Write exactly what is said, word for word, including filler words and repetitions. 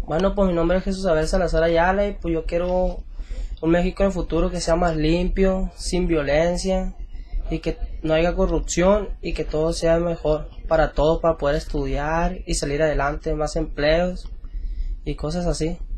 Bueno, pues mi nombre es Jesús Abel Salazar Ayala y pues yo quiero un México en el futuro que sea más limpio, sin violencia y que no haya corrupción y que todo sea mejor para todos, para poder estudiar y salir adelante, más empleos y cosas así.